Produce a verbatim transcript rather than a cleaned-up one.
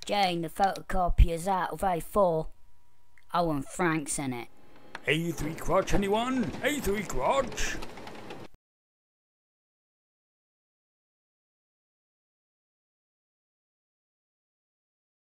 Jane, the photocopier's out of A four. Oh, and Frank's in it. A three crotch, anyone? A three crotch?